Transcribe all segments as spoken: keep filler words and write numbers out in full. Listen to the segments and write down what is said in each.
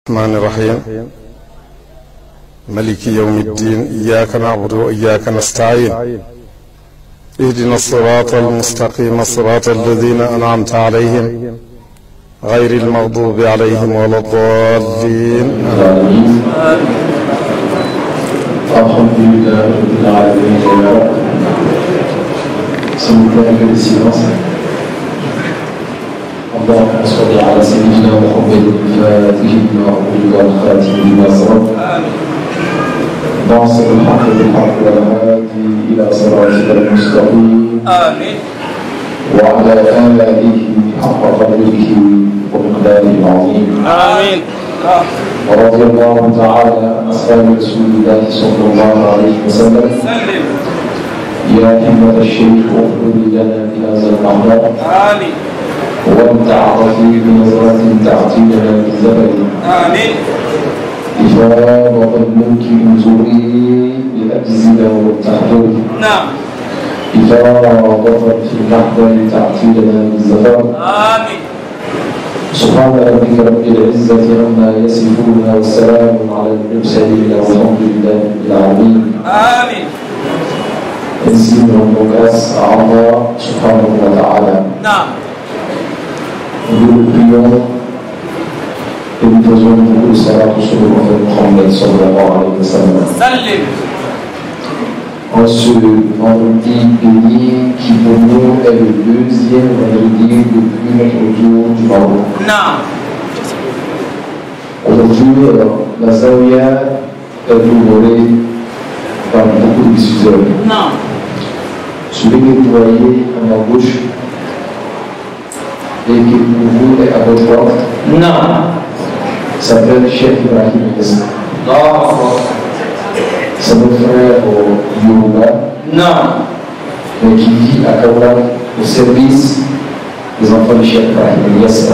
الرحمن الرحيم ملك يوم الدين إياك نعبد وإياك نستعين اهدنا الصراط المستقيم صراط الذين أنعمت عليهم غير المغضوب عليهم ولا الضالين آمين. الحمد لله رب العالمين. S'il vous plaît, un peu de silence. اللهم صل على سيدنا محمد الفاتح لما أغلق والخاتم لما سبق ناصر الحق بالحق والهادي إلى صراطك المستقيم آمين وعلى آله حق قدره ومقداره العظيم آمين ورضي الله تعالى عن أصحاب رسول الله صلى الله عليه وسلم يا همة الشيخ اغفر لنا بهذا المحضر آمين والتعاطي بنظرة تعطينا بالزبد آمين إفاضة الملك نزولي لأجزنا والتحضر نعم إفاضة في المحضر تعطينا بالزفر آمين سبحان ربك رب العزة عما يصفون والسلام على المرسلين والحمد لله رب العالمين آمين Ainsi nous rendons grâce à Allah subhanahu wa ta'ala. نعم Nous le prions et nous faisons beaucoup de salat sur le prophète Mohammed sallallahu alayhi wa sallam. En ce vendredi béni qui pour nous est le deuxième vendredi depuis notre retour du Maroc. Aujourd'hui, la Zawiya est honorée par beaucoup de diffuseurs. Celui que vous voyez à ma gauche et qui pour vous est à votre droite, non, s'appelle Cheikh Ibrahim Niass. Non, c'est notre frère au Yoruba, non, mais qui vit à Kaolack au service des enfants de Cheikh Ibrahim Niass.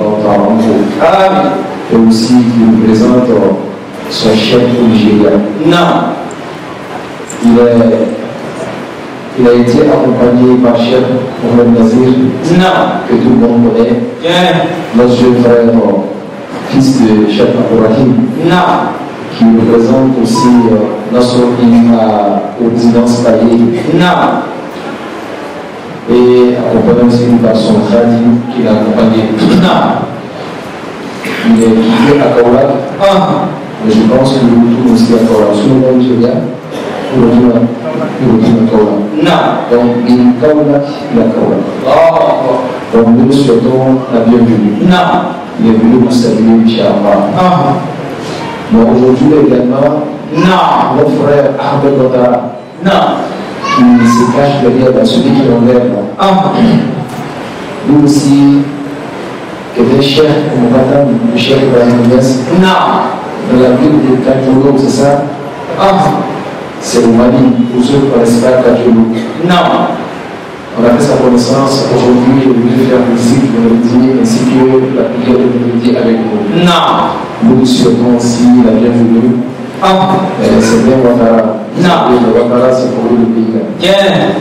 Et aussi qui nous présente son chef au Nigeria. Non, il est. Il a été accompagné par Cheikh Mohamed Nazir, que tout le monde connaît, yeah. Notre jeune frère, fils de Cheikh Ibrahim, qui représente aussi euh, Nasr à résidence Paris, et accompagné aussi par son khadim qui l'a accompagné. Il est quitté à Kaolack, ah. Mais je pense que nous retournons aussi à Kaolack. Sur le monde Nigeria, nous retournons à Kaolack. Non. Donc, il est Kaolack, il est Kaolack. Oh. Donc, nous lui souhaitons la bienvenue. Non. Il est venu pour saluer Inch'Allah. Ah. Mais aujourd'hui également, non. Notre frère Ahmed Ouattara, non, qui se cache derrière celui qui l'enlève. Ah. Nous aussi, que des chers, comme on va le Cheikh Ibrahim Niass, non, dans la ville de Kadjouro, c'est ça? Ah. C'est au Mali, pour ceux qui ne connaissent pas Kadjouro. Non. On a fait sa connaissance aujourd'hui, je voulais faire une visite de midi ainsi que la prière de midi avec nous. Non. Nous lui souhaitons aussi la bienvenue. Ah. C'est bien Ouattara. Non. Ouattara, c'est pour le pays. Bien.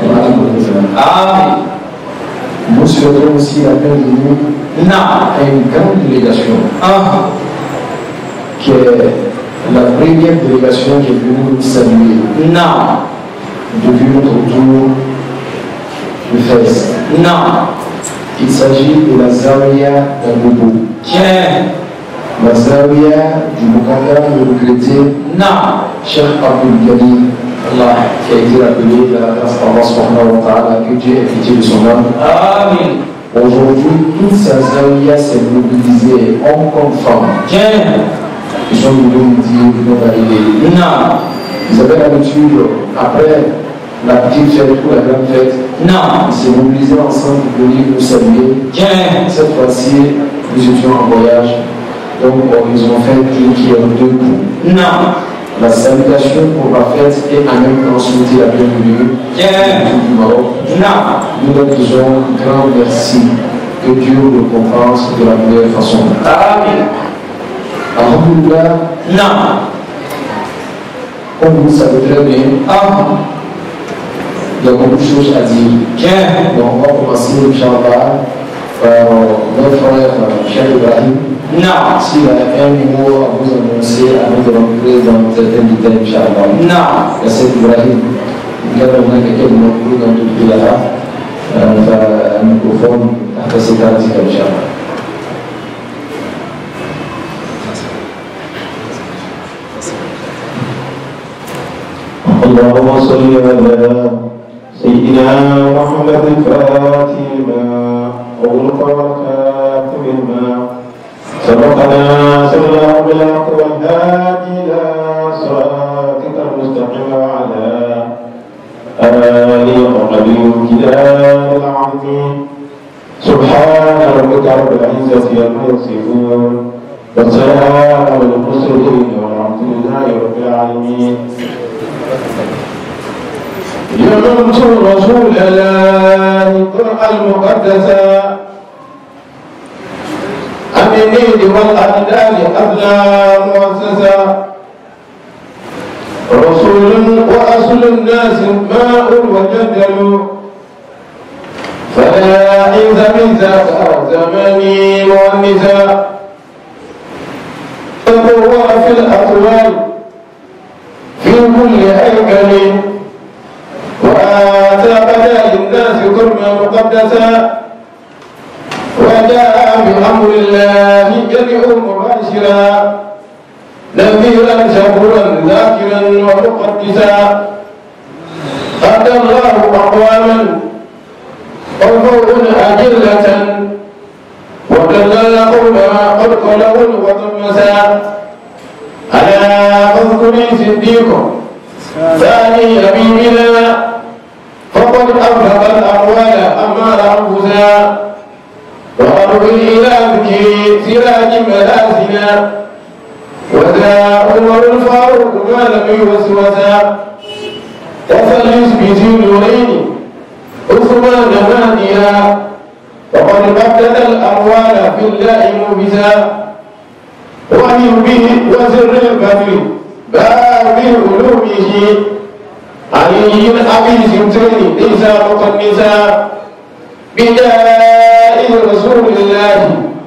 Ah. Nous souhaitons aussi la bienvenue à une grande délégation. Ah. Qui est la première délégation qui est venue nous saluer. Non. Depuis notre retour de Fès. Non. Il s'agit de la Zawiya d'Agobo. Tiens. La Zawiya du Moukadam de regretté. Non. Cheikh Abdul Ghani, Allah, qui a été appelé dans la transparence subhanahu wa ta'ala, que Dieu ait pitié de son âme. Amen. Aujourd'hui, toute sa Zawiya s'est mobilisée, homme comme femme. Tiens. Ils sont venus nous dire qu'ils vont arriver. Non. Vous avez l'habitude, après la petite fête ou la grande fête, non, ils s'est mobilisés ensemble pour venir nous saluer. Tiens. Cette fois-ci, nous étions en voyage. Donc, ils ont fait une qui est en deux coups. Non. La salutation qu'on va faire et en même temps souhaiter la bienvenue du Maroc. Non. Nous leur disons un grand merci. Que Dieu le compense de la meilleure façon. Amen. Alhamdulillah. Non. Comme vous le savez très bien, ah. Il y a beaucoup de choses à dire. Bien. Donc on va commencer, Inch'Allah, par notre frère Cheikh Ibrahim. Non. S'il a un mot طبعا président invité إن شاء الله. نعم. السيد إبراهيم كان هناك كلمة مفروض أن تدخلها فالميكروفون تحت ستارتك إن شاء الله. اللهم صل على سيدنا محمد الفاتح لما أغلق والكاتب لما سبقنا سرنا بالحق والهادي إلى صراطك المستقيم وعلى آله وقدره الكتاب العظيم سبحان ربك رب العزة عما يصفون والسلام على المرسلين والحمد لله رب العالمين. يمنت رسول الله القرآن المقدسة عن النيل والأندال أبلى مؤسسة رسول وأصل الناس ماء وجدل فلا عز من ذاك زماني والنساء تطور في الأقوال في كل هيكل وآتى بدا للناس كرما مقدسا وجاء بأمر الله يدعو مباشرا نذيرا شكورا ذاكرا ومقدسا أتى الله أقواما وفوق أجلة ودلل قوما قد قلوا وطمسا ألا فاذكري صديقا ثاني حبيبنا فقد أنفق الأموال أمال أنفسا وأرضي إلى ذكري سراج ملازنا وذا عمر الفاروق ما لم يوسوسا تفلس بذي نورين عثمان ماديا وقد بدل الأموال في الله مبسا وهم به وزر البدر باب علومه علي أبي سمتين ليس مقنسا بجاه رسول الله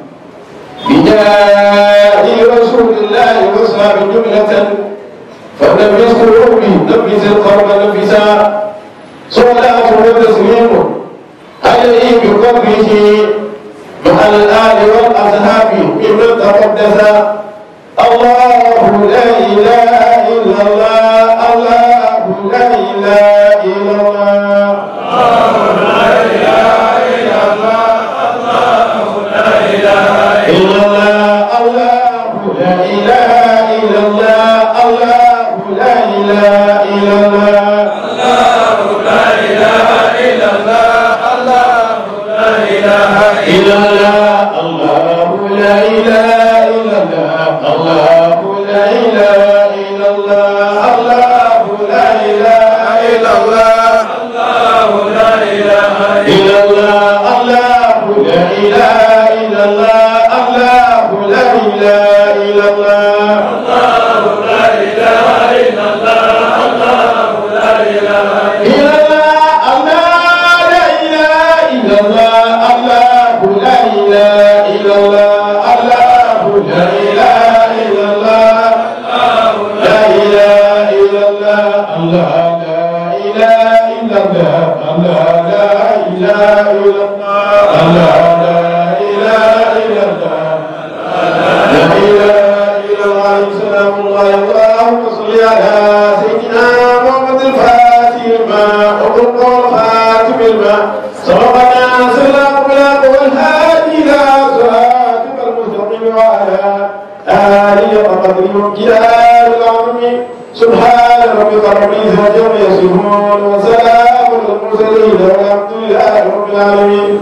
بجاه رسول الله وصحاب جملة فلم يذكروا به نفس القرب نفسا صلاة وتسليم عليه بقدره مع الآل والأصحاب ممن تقدسا الله لا إله إلا الله الله لا إله إلا الله الله لا إله إلا الله الله لا إله إلا الله الله لا إله إلا الله الله لا إله إلا الله الله لا إله إلا الله الله لا إله إلا الله الله لا إله إلا الله الله لا إله إلا الله الله لا إله إلا الله الله لا إله إلا الله الله لا إله إلا الله الله لا إله إلا الله الله لا إله إلا الله الله لا إله إلا الله الله لا إله إلا الله الله لا إله إلا الله الله لا إله إلا الله لا إله إلا الله الله لا إله إلا الله الله لا إله إلا الله الله لا إله إلا الله لا إله إلا الله سلام الله اللهم صل على سيدنا محمد الفاتح لما أغلق والخاتم لما سبقنا سلام الله والهادي إلى صراطك المستقيم وعلى آله وقدره وامتداد العظيم سبحان ربك رب العزة عما يصفون وسلام على المرسلين والحمد لله رب العالمين.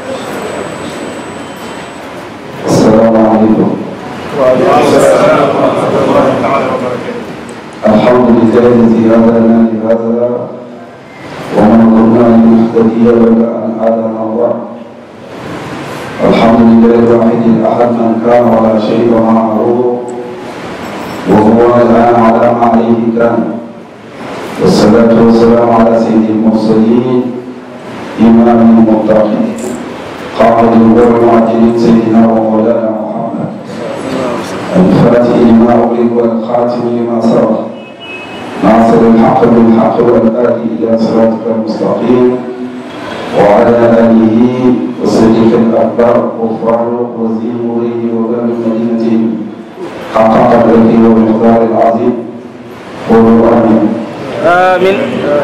السلام عليكم. وعليكم السلام ورحمة الله تعالى وبركاته. الحمد لله الذي هدانا لهذا وما كنا لنهتدي لولا أن هدانا الله. الحمد لله الواحد الأحد من كان ولا شيء معه وهو الآن على ما عليه كان. والصلاة والسلام على سيد المرسلين إمام المتقين قائد الغر المعدلين سيدنا ومولانا محمد الفاتح لما أغلق والخاتم لما سبق ناصر الحق بالحق والهادي إلى صراطك المستقيم وعلى آله والصديق الأكبر وفاروق وزير نوره وباب المدينة حق قدره ومقدار العظيم قولوا آمين. آمين.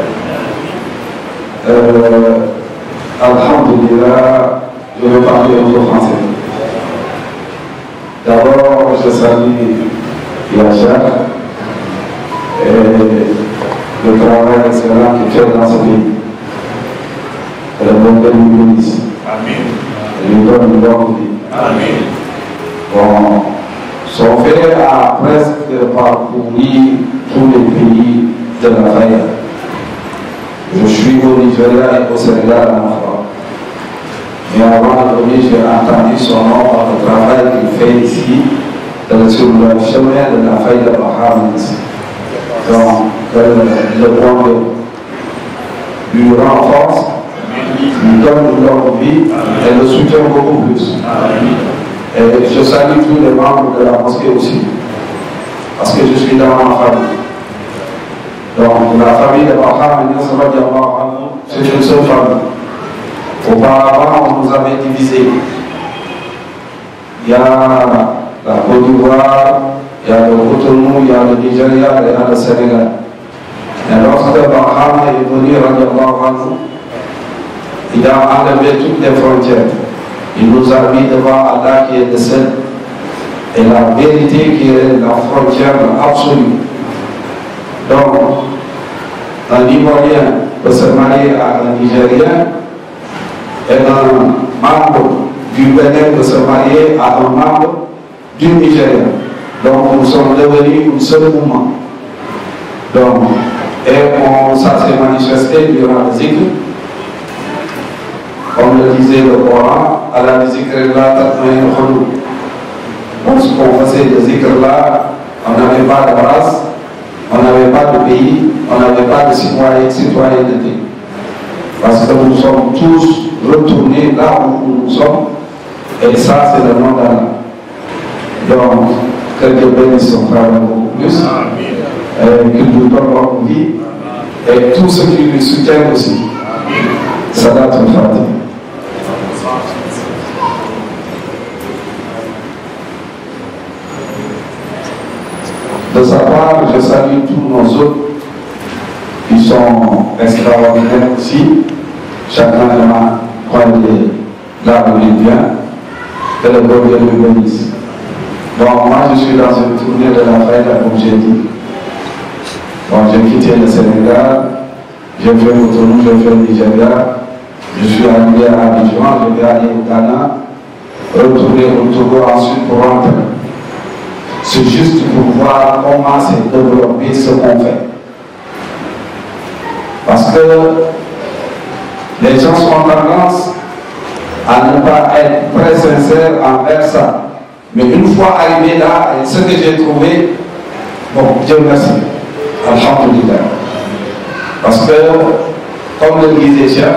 Euh, Alhamdulillah, je vais parler en français. D'abord, je salue Yachar et le travail excellent qu'il fait dans ce pays. Et le bon Dieu lui bénisse. Amen. Et lui donne une longue vie. Amen. Bon, son frère a presque parcouru tous les pays de la faille. Je suis au Nigeria et au Sénégal en France. Mais avant de venir, j'ai entendu son nom par le travail qu'il fait ici, euh, sur le chemin de la faille de Bahamas. Donc, euh, le bon Dieu lui renforce, lui donne leur vie et le soutient beaucoup plus. Et je salue tous les membres de la mosquée aussi, parce que je suis dans ma famille. Donc, la famille de Bahamas, c'est une seule famille. Auparavant, on nous avait divisés. Il y a la Côte d'Ivoire, il y a le Cotonou, il y a le Nigeria, il y a le Sénégal. Et lorsque Bahamas est venu, il a enlevé toutes les frontières. Il nous a mis devant Allah qui est le seul. Et la vérité qui est la frontière absolue. Donc, un Ivoirien peut se marier à un Nigérien et un membre du Bénin peut se marier à un membre du Nigeria. Donc, nous sommes devenus un seul mouvement. Donc, et on, ça s'est manifesté durant le zikr. Comme le disait le Coran, à la zikr-là, lorsqu'on faisait le zikr-là, on n'avait pas de race, on n'avait pas de pays, on n'avait pas de citoyenneté. Parce que nous sommes tous retournés là où nous sommes, et ça c'est le nom d'Allah. Donc, que Dieu bénisse son frère beaucoup plus, et qu'il nous donne leur vie, et tout ce qui lui soutient aussi. Salat al-Fatih. De sa part, je salue tous nos autres qui sont extraordinaires aussi. Chacun a croyé là où il vient. Que le bon Dieu lui bénisse. Bon, moi je suis dans une tournée de la fête, comme j'ai dit. Bon, j'ai quitté le Sénégal, j'ai fait le Cotonou, j'ai fait le Nigeria. Je suis arrivé à Abidjan, je vais aller au Ghana, retourner au Togo ensuite pour rentrer. C'est juste pour voir comment s'est développé ce qu'on fait. Parce que les gens ont tendance à ne pas être très sincères envers ça. Mais une fois arrivé là, et ce que j'ai trouvé, bon, Dieu merci, alhamdulillah. Parce que, comme le disait Cheikh,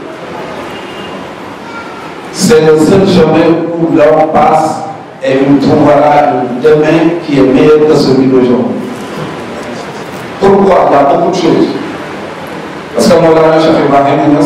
c'est le seul chemin où l'homme passe et il trouvera un demain qui est meilleur que celui d'aujourd'hui. Pourquoi? Il y a beaucoup de choses. Parce que Moulana Cheikh Ibrahim,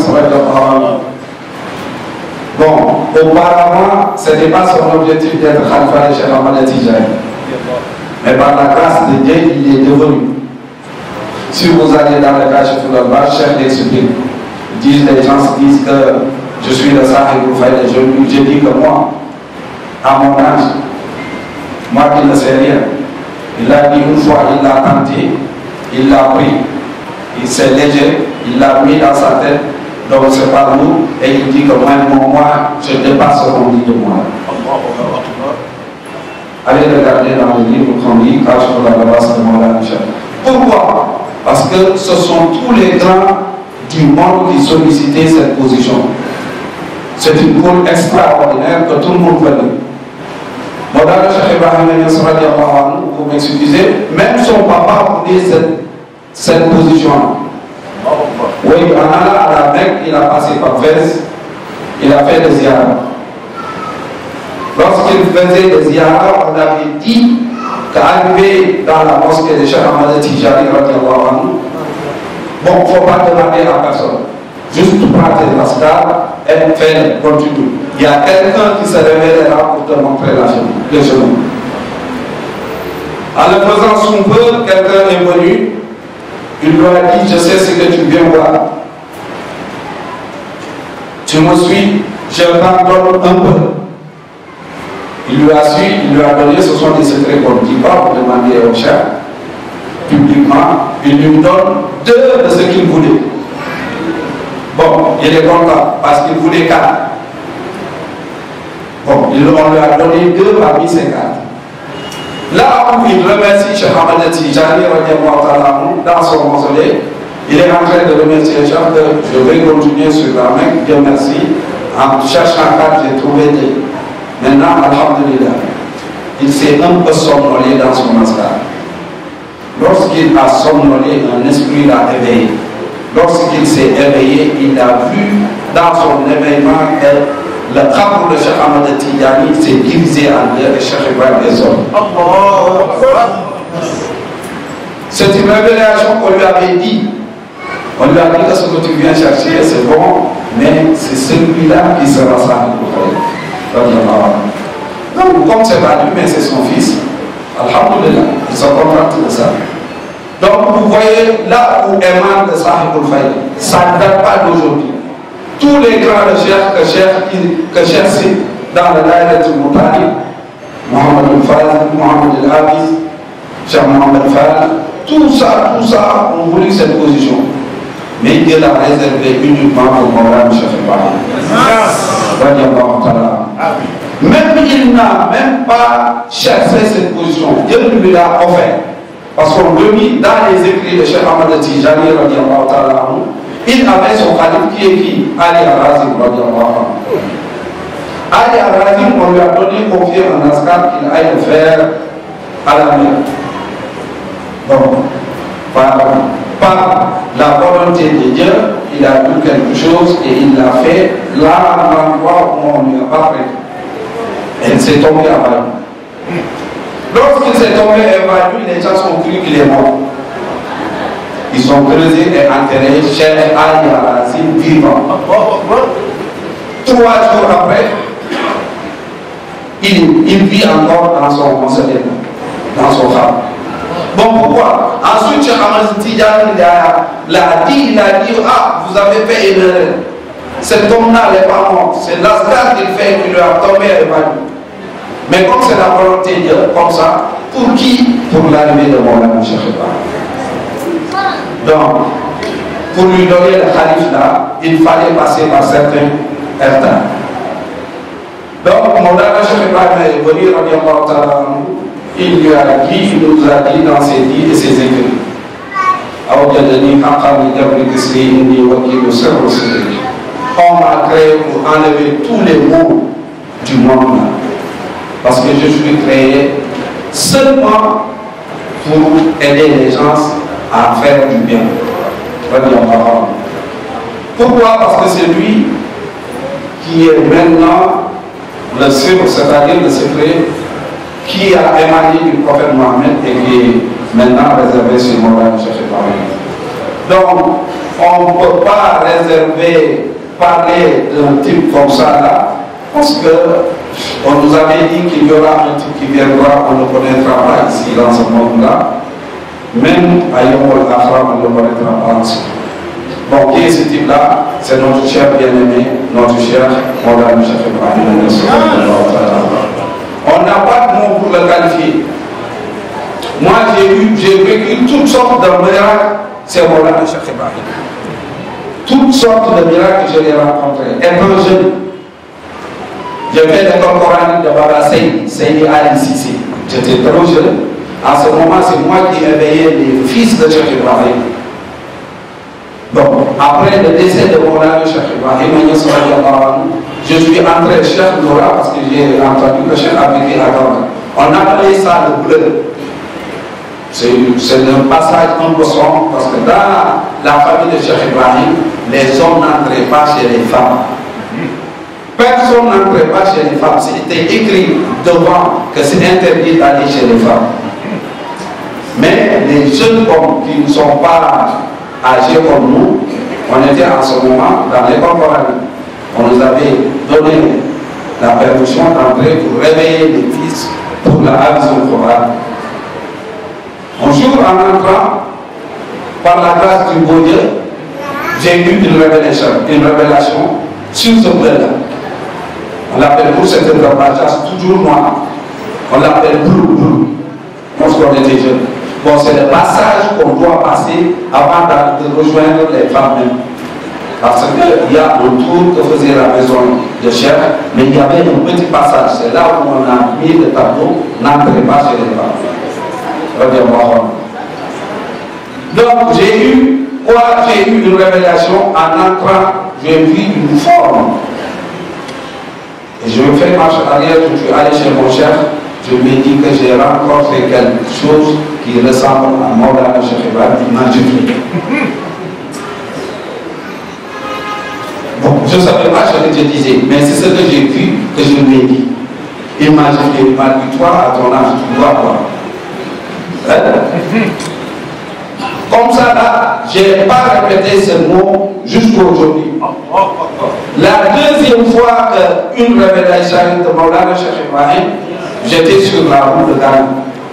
bon, auparavant, ce n'était pas son objectif d'être Khalifa de Cheikh Ahmad Tijani. Mais par la grâce de Dieu, il est devenu. Si vous allez dans le cas Cheikh Oulamba, Cheikh l'explique. Disent, les gens se disent que je suis le Sahib Roufaï, je, je dis que moi, à mon âge, moi qui ne sais rien, il a dit une fois, il l'a tenté, il l'a pris, il s'est léger, il l'a mis dans sa tête, donc c'est pas nous, et il dit que moi, moi, je dépasse ce qu'on dit de moi. Allez regarder dans le livre qu'on lit, car je vous la base de Moulana Cheikh. Pourquoi? Parce que ce sont tous les grands du monde qui sollicitaient cette position. C'est une cour extraordinaire que tout le monde veut. Moulana Cheikh Ibrahim, vous m'excusez, même son papa voulait cette, cette position. Oui, en allant à la Mecque, il a passé par Fès, il a fait des ziyaras. Lorsqu'il faisait des ziyaras, on avait dit qu'arrivé dans la mosquée de Cheikh Ahmad Tijani, bon, il ne faut pas demander à personne. Juste prendre tes mascares et faire continue. Il y a quelqu'un qui se révèle là pour te montrer la chemin, le chemin. En le faisant son peu, quelqu'un est venu, il lui a dit, je sais ce que tu viens voir. Tu me suis, je t'en donne un peu. Il lui a su, il lui a donné, ce sont des secrets qu'on ne dit pas pour demander au chef, publiquement, il lui donne deux de ce qu'il voulait. Bon, il est content parce qu'il voulait quatre. Bon, on lui a donné deux parmi ces quatre. Là où il remercie Cheikh Ahmad Tijani dans son mausolée, il est en train de remercier le chef de je vais continuer sur la main, Dieu merci. En cherchant quatre, j'ai trouvé deux. Maintenant, alhamdulillah, il s'est un peu somnolé dans son mascara. Lorsqu'il a somnolé, un esprit l'a éveillé. Lorsqu'il s'est éveillé, il a vu dans son éveillement que le cadre de Cheikh Ahmad Tijani s'est divisé en deux et Cheikh Ibrahim les hommes. C'est une révélation qu'on lui avait dit. On lui a dit que ce que tu viens chercher, c'est bon, mais c'est celui-là qui sera ça. Donc, comme c'est pas lui, mais c'est son fils, alhamdulillah, ils sont contents de ça. Donc, vous voyez là où émane le Sahibul Fayda, ça ne date pas d'aujourd'hui. Tous les grands recherches que Cheikh que Cheikh cite dans le Daïra du Moutali, Mohamed al-Faz, Mohamed al-Hafiz, Cheikh Mohamed al-Faz, tout ça, tout ça, on voulait cette position. Mais Dieu l'a réservé uniquement pour Mohamed Cheikh Ibrahim. Même il n'a même pas cherché cette position. Dieu lui l'a offert. Parce qu'on le mit dans les écrits de Cheikh Ahmad Tijani, il avait son calife qui est qui Ali Al-Razim. Ali Al-Razim, on lui a donné confier un askar qu'il aille le faire à la mer. Donc, par, par la volonté de Dieu, il a vu quelque chose et il l'a fait là, à l'endroit où on ne lui a pas prêté. Elle s'est tombée à bas. Lorsqu'il s'est tombé évanoui, les gens ont cru qu'il est mort. Ils sont creusés et enterrés chez Ali Al-Razim vivant. Trois jours après, il, il vit encore dans son conseil, dans son kham. Bon, pourquoi? Ensuite, Cheikh Ahmad Tijani l'a dit, il a dit, ah, vous avez fait une erreur. Cet homme-là n'est pas mort. C'est l'ascar qu'il fait qui lui a tombé évanoui. Mais comme c'est la volonté de Dieu, comme ça, pour qui? Pour l'arrivée de Moulana Cheikh Ibrahim. Donc, pour lui donner le khalif là, il fallait passer par certains états. Donc, Moulana Cheikh Ibrahim est venu, il lui a dit, il nous a dit dans ses dits et ses écrits. On m'a créé pour enlever tous les maux du monde là. Parce que je suis créé seulement pour aider les gens à faire du bien. Pourquoi? Parce que c'est lui qui est maintenant le secret, c'est-à-dire le secret qui a émané du prophète Mohammed et qui est maintenant réservé sur Moulana Cheikh Ibrahim. Donc, on ne peut pas réserver, parler d'un type comme ça là, parce que on nous avait dit qu'il y aura un type qui viendra, on ne connaîtra pas ici dans ce monde-là. Même à Yom al-Akhra, on ne le connaîtra pas ensuite. Bon, qui est ce type-là? C'est notre cher bien-aimé, notre cher Moulana Cheikh Ibrahim. On n'a pas de mots pour le qualifier. Moi, j'ai eu, j'ai vécu toutes sortes de miracles, c'est Moulana Cheikh Ibrahim. Toutes sortes de miracles que je l'ai rencontrés. Étant jeune, j'ai fait l'école coranique de Baba Seydi, Seydi Ali Sissi. J'étais trop jeune. À ce moment, c'est moi qui éveillais les fils de Cheikh Ibrahim. Bon, après le décès de Moulana Cheikh Ibrahim, je suis entré Cheikh Noura parce que j'ai entendu que Cheikh a vécu à Gamba. On appelait ça le bleu. C'est un passage un peu sombre parce que dans la famille de Cheikh Ibrahim, les hommes n'entraient pas chez les femmes. Personne n'entrait pas chez les femmes. C'était écrit devant que c'est interdit d'aller chez les femmes. Mais les jeunes hommes qui ne sont pas âgés comme nous, on était en ce moment dans l'école coranique. On nous avait donné la permission d'entrer pour réveiller les fils pour la action coranique. Un jour, en entrant, par la grâce du beau Dieu, j'ai eu une révélation, une révélation sur ce bleu-là. On l'appelle pour cette révélation toujours noir. On l'appelle bleu, bleu, lorsqu'on était jeune. Bon, c'est le passage qu'on doit passer avant de rejoindre les femmes même. Parce qu'il y a un tour que faisait la maison de chef, mais il y avait un petit passage. C'est là où on a mis le tableau, n'entrez pas chez les femmes. Donc j'ai eu quoi? J'ai eu une révélation en entrant, j'ai vu une forme. Et je me fais marche arrière, je suis allé chez mon chef, je lui ai dit que j'ai rencontré quelque chose qui ressemble à Maulana Cheikh Ibrahim, il m'a giflé. Bon, je ne savais pas ce que je disais, mais c'est ce que j'ai vu que je lui ai dit. Il m'a giflé, il m'a dit, toi, à ton âge, tu dois quoi? Comme ça là, je n'ai pas répété ce mot jusqu'à aujourd'hui. La deuxième fois qu'une révélation de Maulana Cheikh Ibrahim, j'étais sur la route de Ghana.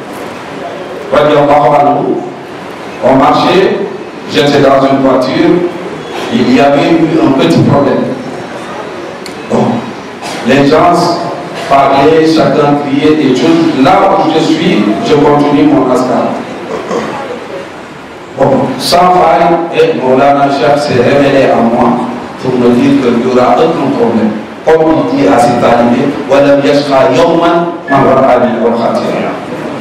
On marchait, j'étais dans une voiture, il y avait eu un petit problème. Bon, les gens parlaient, chacun criait des choses. Là où je suis, je continue mon ascar. Bon, sans faille, et Maulana Cheikh s'est révélé à moi pour me dire qu'il n'y aura aucun problème. Comme il dit à ses talibés, وَلَمْ يَشْخَى يَوْمًا مَنْ رَأَى بِالْخَاتِرِ.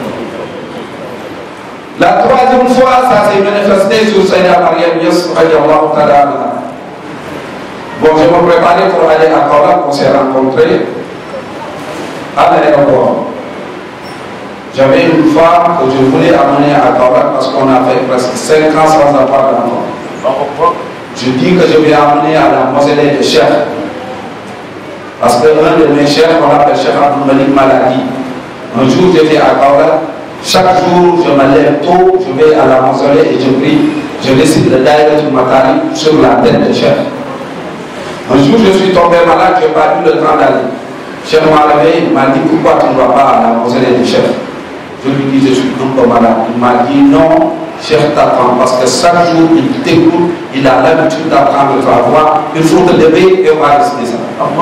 La troisième fois, ça s'est manifesté sur Sayyida Mariam Niass, radiallahu ta'ala. Bon, je me préparais pour aller à Kaolack, on s'est rencontrés à l'aéroport. J'avais une femme que je voulais amener à Kaolack parce qu'on a fait presque cinq ans sans avoir d'enfant. Je dis que je vais amener à la mausolée de Cheikh. Parce que un de mes chefs, on l'appelle Cheikh Abdul Malik Malaki. Un jour, j'étais à Kaolack. Chaque jour, je me lève tôt, je vais à la mausolée et je prie. Je récite le Daïra du Matari sur la tête de Cheikh. Un jour, je suis tombé malade, je n'ai pas eu le temps d'aller. Cheikh m'a réveillé, il m'a dit pourquoi tu ne vas pas à la mausolée de Cheikh. Je lui dis je suis un peu malade. Il m'a dit non, Cheikh t'attend parce que chaque jour il t'écoute, il a l'habitude d'apprendre ta voix. Il faut te lever et on va réciter ça.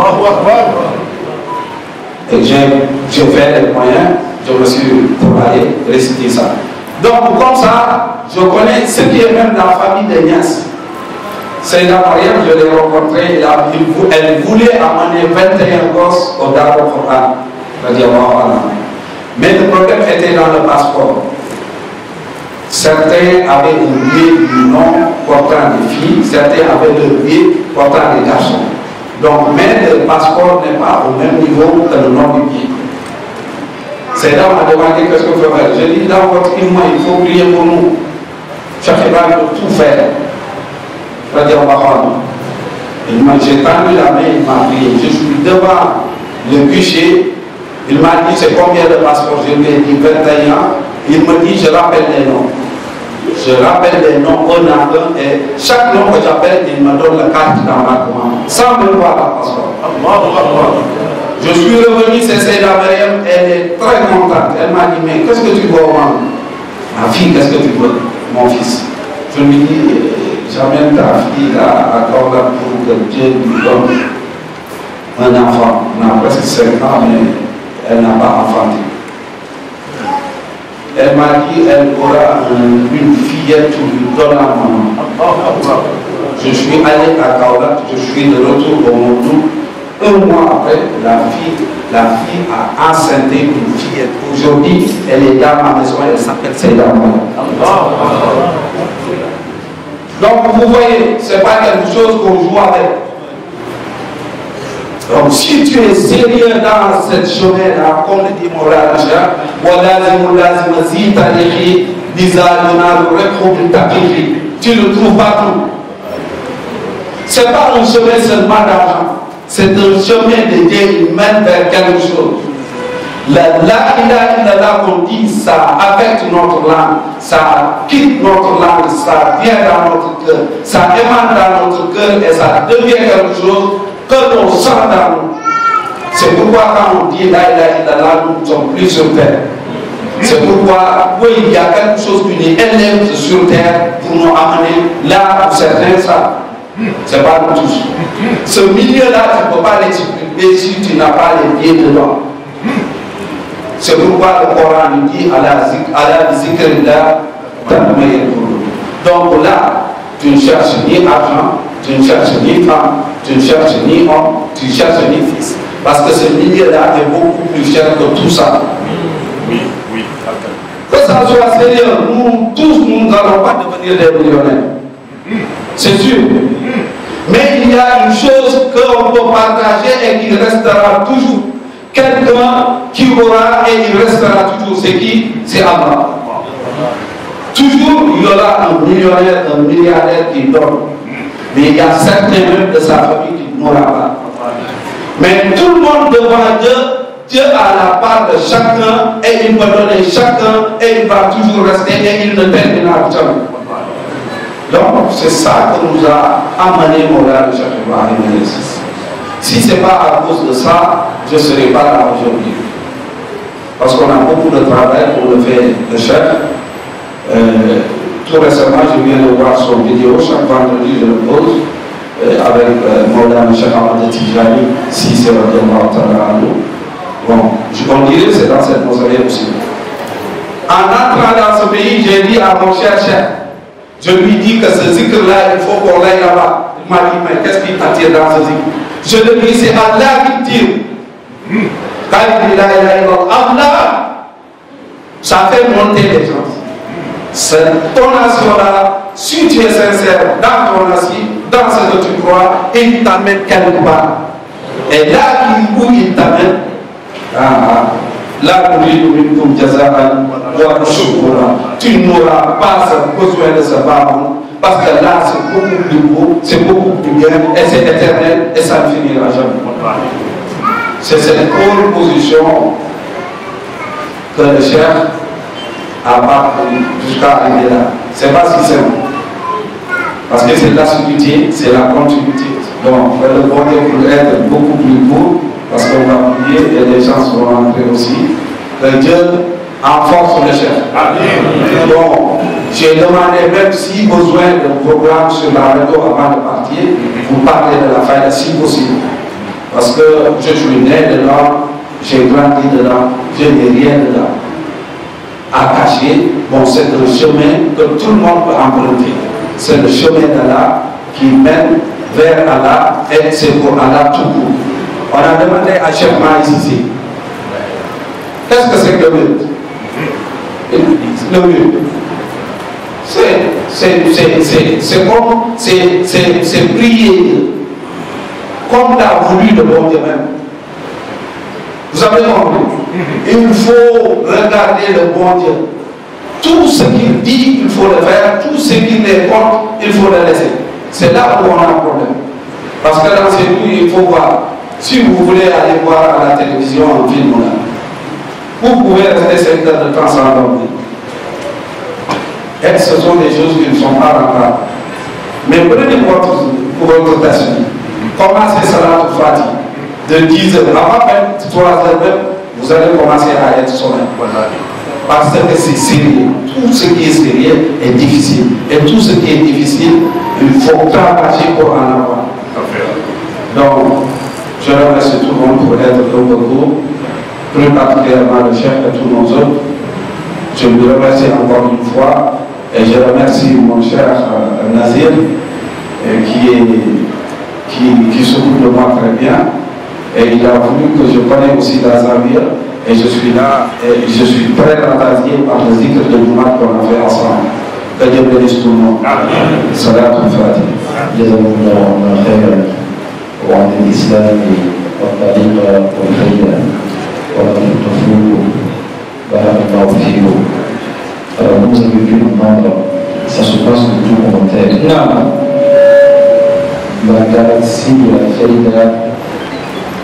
Et j'ai fait les moyens. Je me suis pour aller réciter ça. Donc comme ça, je connais ce qui est même dans la famille de Niass. Sayyida Mariam, je l'ai rencontrée, elle voulait amener vingt et un gosses au Dar al-Quran. Mais le problème était dans le passeport. Certains avaient oublié le nom portant des filles, certains avaient oublié portant des garçons. Donc, mais le passeport n'est pas au même niveau que le nom du billet. C'est là où on m'a demandé qu'est-ce que je peux faire. J'ai dit dans votre île, il faut prier pour nous. Cheikh Ibrahim peut tout faire. Je vais dire, on va prendre. J'ai tendu la main, il m'a prié. Je suis devant le guichet. Il m'a dit c'est combien de passeports. Je lui ai dit vingt et un. Il me dit je rappelle les noms. Je rappelle les noms un à un et chaque nom que j'appelle, il me donne la carte d'embarquement sans même voir la passeport. Je suis revenu, c'est Sayyida Mariam, elle est très contente. Elle m'a dit mais qu'est-ce que tu veux au monde? Ma fille, qu'est-ce que tu veux? Mon fils. Je lui dis j'amène ta fille à, à Kaolack pour que Dieu lui donne un enfant. On a presque cinq ans, mais elle n'a pas enfanté. Elle m'a dit elle aura un, une fillette qui lui donne la maman. Je suis allé à Kaolack, je suis de retour au Mondou. Un mois après, la fille, la fille a enceinté une fillette. Aujourd'hui, elle est dans ma maison, elle s'appelle Sayyida Mariam. Donc vous voyez, ce n'est pas quelque chose qu'on joue avec. Donc si tu es sérieux dans cette chemin-là, comme le dit Maulana Cheikh, tu le trouves partout. Ce n'est pas un chemin seulement d'argent. C'est un chemin de Dieu qui mène vers quelque chose. La la ilaha illallah qu'on dit, ça affecte notre langue, ça quitte notre langue, ça vient dans notre cœur, ça émane dans notre cœur et ça devient quelque chose que l'on sent dans nous. C'est pourquoi quand on dit la ilaha illallah, nous ne sommes plus sur terre. C'est pourquoi, oui, il y a quelque chose qui nous élève sur terre pour nous amener là où certains savent. C'est pas nous tous. Ce milieu-là, tu ne peux pas l'expliquer si tu n'as pas les pieds dedans. C'est pourquoi le Coran nous dit Allah zikrillah. Donc là, tu ne cherches ni argent, tu ne cherches ni femme, tu ne cherches ni homme, tu ne cherches ni fils. Parce que ce milieu-là est beaucoup plus cher que tout ça. Oui, oui. Que ça soit sérieux, nous tous, nous n'allons pas devenir des millionnaires. C'est sûr. Mais il y a une chose qu'on peut partager et qui restera toujours. Quelqu'un qui aura et il restera toujours. C'est qui? C'est Allah. Toujours, il y aura un millionnaire, un milliardaire qui donne. Mais il y a certains membres de sa famille qui n'aura pas. Mais tout le monde devant Dieu, Dieu a la part de chacun et il va donner chacun et il va toujours rester et il ne terminera jamais. Donc c'est ça que nous a amené Mola de Cheikh Ibrahim. Si ce n'est pas à cause de ça, je ne serai pas là aujourd'hui. Parce qu'on a beaucoup de travail pour le faire de chef. Euh, tout récemment, je viens de voir son vidéo, chaque vendredi je le pose, euh, avec euh, Mola de Cheikh Ahmad Tijani, si c'est le devoir de nous. Bon, on dirait que c'est dans cette mausolée aussi. En entrant dans ce pays, j'ai dit à mon cher chef, je lui dis que ce zikr-là, il faut qu'on l'aille là-bas. Il m'a dit, mais qu'est-ce qui t'attire dans ce zikr? Je lui dis, c'est Allah qui tire. Quand il dit la ilaha illallah, Allah, ça fait monter les gens. Cette tonation-là, si tu es sincère dans ton assis, dans ce que tu crois, il t'amène quelque part. Et là où il t'amène, ah, là tu n'auras pas besoin de ce bâton parce que là c'est beaucoup plus beau, c'est beaucoup plus bien et c'est éternel et ça ne finira jamais. C'est cette pole position que le chef a parcouru jusqu'à arriver là. C'est pas si simple parce que c'est l'assiduité, c'est la continuité. Donc le bon Dieu pour être beaucoup plus beau. Parce qu'on va prier et les gens seront entrés aussi. Que Dieu enforce le chef. Donc, j'ai demandé même si besoin de programme sur la radio avant de partir, vous parlez de la faille si possible. Parce que je suis né dedans, j'ai grandi dedans, je n'ai rien dedans. À cacher, bon, c'est un chemin que tout le monde peut emprunter. C'est le chemin d'Allah qui mène vers Allah et c'est pour Allah tout court. On a demandé à Cheikh Maïs ici, qu'est-ce que c'est que le but? Le but, c'est comme, c'est prier, comme l'a voulu le bon Dieu même. Vous avez compris? Il faut regarder le bon Dieu. Tout ce qu'il dit, il faut le faire. Tout ce qu'il est contre, il faut le laisser. C'est là où on a un problème. Parce que dans ces pays, il faut voir. Si vous voulez aller voir à la télévision un film là, vous pouvez rester cinq heures de temps sans dormir. Et ce sont des choses qui ne sont pas rentables. Mais prenez votre, pour votre tassie. Commencez Salat al-Fati de dix heures. Avant même trois heures même, vous allez commencer à être sommeil. Parce que c'est sérieux. Tout ce qui est sérieux est difficile. Et tout ce qui est difficile, il faut travailler pour en avoir. Donc, je remercie tout le monde pour être au concours, plus particulièrement le chef et tous nos autres. Je vous remercie encore une fois et je remercie mon cher euh, Nazir euh, qui, est, qui, qui s'occupe de moi très bien. Et il a voulu que je connaisse aussi la Zambie et je suis là et je suis très rassasié par le zikr de Moumad qu'on a fait ensemble. Que Dieu bénisse tout le monde. Salat al-Fatih. وعن الإسلام والطريقة والخير وعن الطفول بارك الله فيكم. Vous avez pu entendre, ça se passe de tout commentaire. La galaxie de la Faïda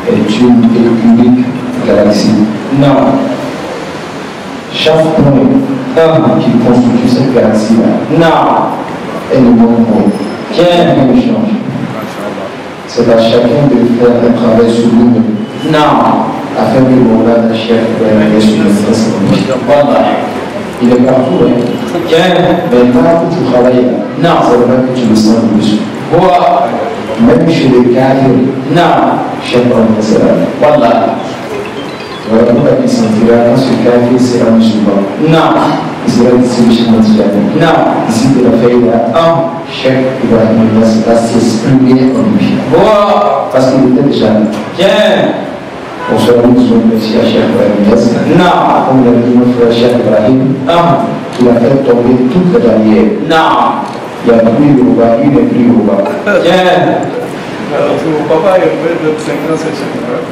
est une et unique galaxie. Non. Chaque point un qui constitue cette galaxie-là, non, est le bon point. Tiens, rien ne change. C'est à chacun de faire un travail sur nous-mêmes. Non. Afin que le monde de chef ait sur le sens. Il est partout, hein. Tiens, maintenant que tu travailles là, non, c'est vrai que tu le sens plus. Quoi? Même chez les cadres, non, chef homme, c'est là. Voilà. Voilà pourquoi il sentira quand ce café sera musulman. Non. Il sera distribué mondialement. Non. Ici, de la feuille là, un chef Ibrahim va s'exprimer en lui. Wow. Parce qu'il était déjà là. Tiens. On se rend compte aussi à Cheikh Ibrahim. Non. Comme l'a dit notre frère Cheikh Ibrahim, il a fait tomber toutes les barrières. Non. Il y a plus de Yoruba, il n'est plus Yoruba. Tiens. Alors, papa est un peu de cinq ans, c'est Cheikh Ibrahim.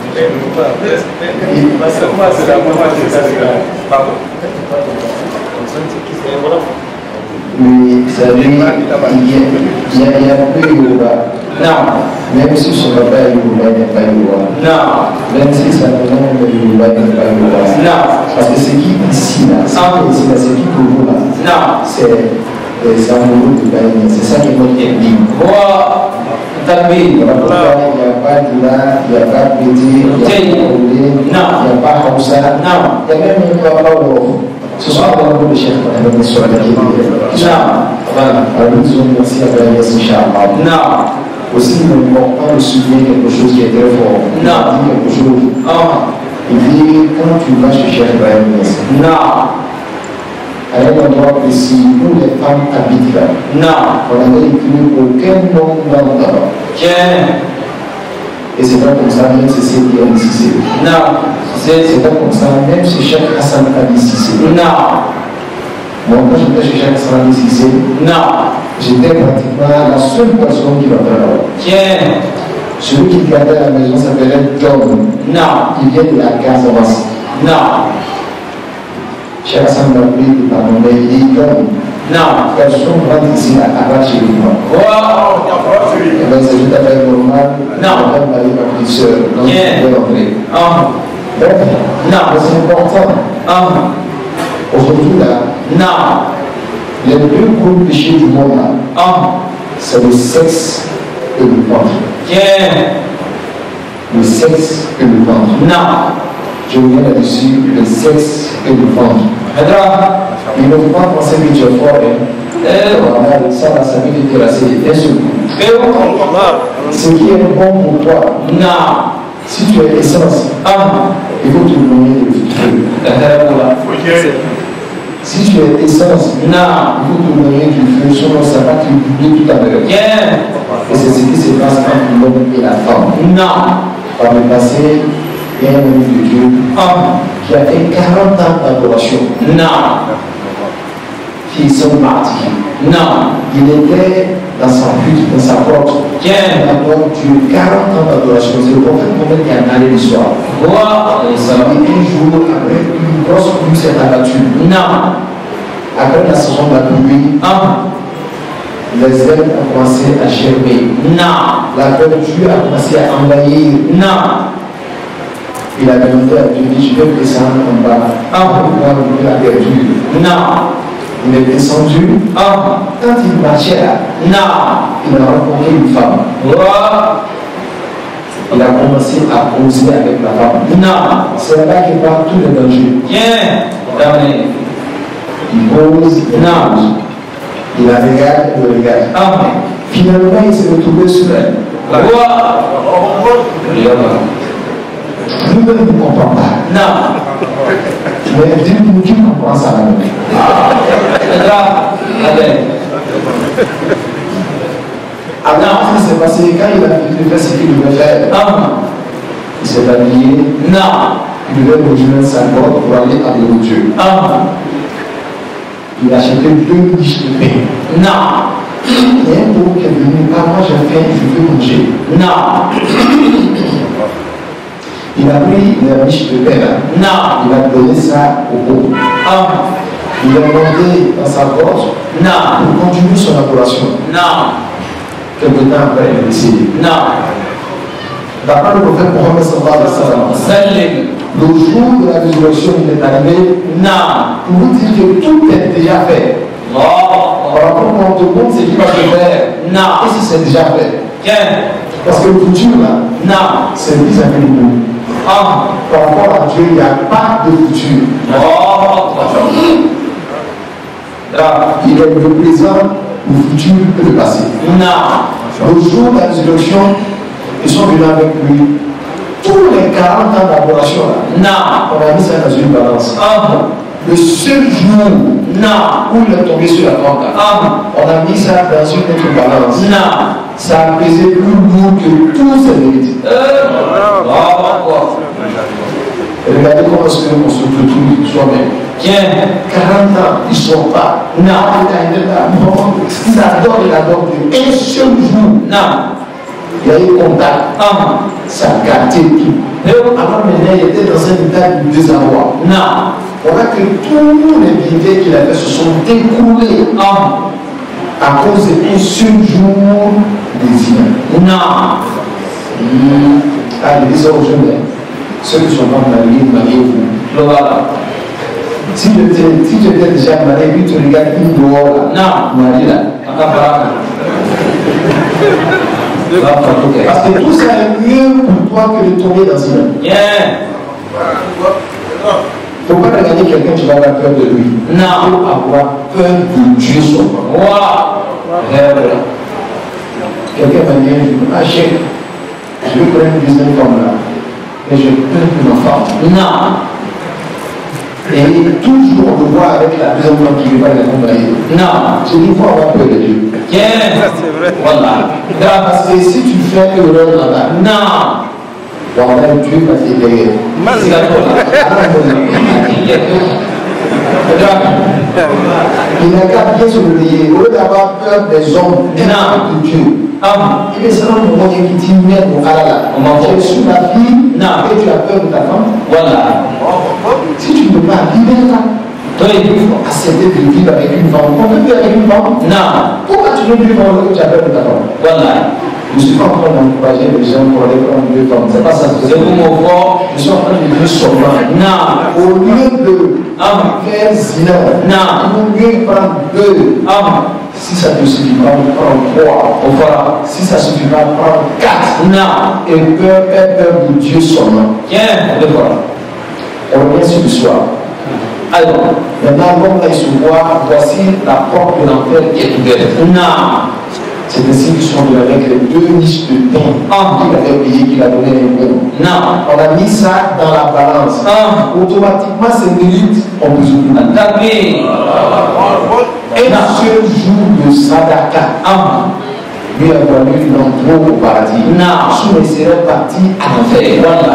C'est la maman qui est là. Pardon. Mais ça veut dire qu'il y a peu de Yoruba. Non. Même si son papa est Yoruba, il n'est pas Yoruba. Non. Même si sa maman est Yoruba, il n'est pas Yoruba. Non. Parce que ce qui est ici, là, ce qui est ici, là, ce qui est pour vous, là, non, c'est les amoureux de Baïnia. C'est ça qui est notre ennemi. Wow. Il n'y a pas de là, il n'y a pas de Bédé, il n'y a pas de Olé, il n'y a pas de Hausa, non. Il y a même un papa Wolof. Ce sont les mots de Cheikh Ibrahim sur la Guinée. Non. Voilà. Alors nous disons merci à Baïnia, Inch'Allah. Non. Aussi, il ne manque pas de souligner quelque chose qui est très fort. Non. Il dit quelque chose. Ah. Il dit, quand tu vas chez Cheikh Ibrahim, non. À un endroit précis où les femmes habitent là. Non. On n'avait écrit aucun nom là-bas. Tiens. Et c'est pas comme ça, même si c'est qui a ici. Non. C'est pas comme ça, même si Cheikh Hassan a ici. Non. Moi, quand j'étais chez Cheikh Hassan ici, non. J'étais pratiquement la seule personne qui va faire là-bas. Tiens. Celui qui gardait la maison s'appelait John. Non. Il vient de la Casamance. Non. Cheikh Hassan m'a pris de ma monnaie, il dit John. Non. Personne rentre ici à arracher le moi. Wow. Eh bien, c'est juste avec normal. Non. Même Marie, ma petite soeur. Donc, je peux rentrer. Ah. Donc, non. C'est important. Ah. Aujourd'hui, là, non. Les deux gros péchés du monde, là, ah. C'est le sexe et le ventre. Yeah. Le sexe et le ventre. Non. Je reviens là-dessus, le sexe et le ventre. Il ne faut pas penser que tu es fort. Hein. Ça, ça veut te terrasser d'un seul coup. Ce qui est bon pour toi, non. Si tu es essence, ah. Il faut te nommer le feu. Si tu es essence, non. Il faut te nommer du feu, sinon ça va te brûler tout à l'heure. Et c'est ce qui se passe entre l'homme et la femme. Non. Par le passé, il y a un homme de Dieu ah. Qui a fait quarante ans d'adoration. Non. Qui sont partis. Non. Il était dans sa butte, dans sa porte. Tiens. D'abord, Dieu, quarante ans d'adoration. C'est le prophète Mohammed qui a allé le soir. Wow. Et ça a été un jour après une grosse pluie s'est abattue. Non. Après la saison de la pluie, ah. Les herbes ont commencé à germer. Non. La verdure a commencé à envahir. Non. Il a demandé à Dieu, dit, je vais descendre en bas. Ah, pour pouvoir ouvrir la verdure. Non. Il est descendu. Ah. Quand il marchait là, non. Il a rencontré une femme. Wow. Il a commencé à causer avec la femme. Non. C'est là qu'il parle tous les dangers. Tiens. Il pose, il non. Il la regarde, il le regarde. Ah. Finalement, il s'est retrouvé sur elle. Wow. Nous-mêmes ne comprenons pas. Non. Mais Dieu nous dit qu'on comprend ça. Ah. Alors, ce qui s'est passé, quand il a fini de faire ce qu'il devait faire, ah. Il s'est habillé. Non. Il devait rejoindre sa porte pour aller adorer Dieu. Ah. Il a acheté deux niches de pain. Non. Il y a un pauvre qui est venu. Ah, moi j'ai faim, je veux manger. Non. Il a pris la niche de pain là. Non. Il a donné ça au pauvre. Ah. Il a monté dans sa porte. Non. Pour continuer son adoration. Non. Quelque temps après, il est décédé. Non. D'après le prophète Mohammed sallallahu alayhi wa sallam, le jour de la résurrection, il est arrivé pour vous dire que tout est déjà fait. Par rapport à tout le monde, c'est qui va se faire. Et si c'est déjà fait. Parce que le futur, là, c'est vis-à-vis de nous. Par rapport à Dieu, il n'y a pas de futur. Il est le présent, le futur et le passé. Le jour de la résurrection, ils sont venus avec lui. Tous les quarante ans d'adoration, on a mis ça dans une balance. Le seul jour où il est tombé sur la porte, on a mis ça dans une autre balance. Ça a pesé plus lourd que tous ses mérites. Regardez comment est-ce qu'on se retrouve soi-même. quarante ans, ils ne sont pas. Ils adorent, ils adorent Dieu. Un seul jour, il y a eu contact. Ça a gâté tout. Avant maintenant, il était dans un état de désarroi. On voit que tous les bienfaits qu'il a fait se sont écoulés à cause d'un seul jour désir. Allez, dis ça aux jeunes. Ceux qui sont pas mariés, mariez-vous. Si je si j'étais déjà marié, puis tu regardes une dehors là, marié là. Parce que tout ça est mieux pour toi que de tomber dans une. Il ne faut pas regarder quelqu'un qui va avoir peur de lui. Il faut avoir peur de Dieu seulement. Quelqu'un m'a dit, ah chef, je vais prendre une deuxième femme là. Mais je peur de ma femme. Et toujours on le voit avec la deuxième femme qui ne veut pas l'accompagner. Je dis, il faut avoir peur de Dieu. C'est vrai. Voilà. Parce que si tu fais erreur là-bas, voilà, Dieu va t'aider. Il n'a qu'à bien se réveiller. Au lieu d'avoir peur des hommes, de Dieu. Il est seulement le moment qui dit merde au halala. Tu es sur la vie et tu as peur de ta femme. Voilà. Si tu ne peux pas vivre là, il faut accepter de vivre avec une femme. On peut vivre avec une femme. Pourquoi tu veux vivre avec tu as peur de ta femme? Voilà. Je ne suis pas en train d'encourager les gens pour aller prendre deux femmes. C'est pas ça. C'est pour mon corps. Je suis en train de dire seulement. Au lieu de faire zina, il vaut mieux prendre deux. Si ça ne suffit pas, prendre trois. Si ça ne suffit pas, prendre quatre. Et peur, peur de Dieu seulement. On revient sur le soir. Alors, maintenant, l'homme il se voit, voici la porte de l'enfer qui est ouverte. C'est ainsi qu'ils sont venus avec les deux niches de pain qu'il avait payé, qu'il a donné les bons. On a mis ça dans la balance. Automatiquement, ces mérites, on peut se trouver. Un seul jour de Sadaka, lui a valu l'entrée au paradis. Sous les serait parti à l'enfer.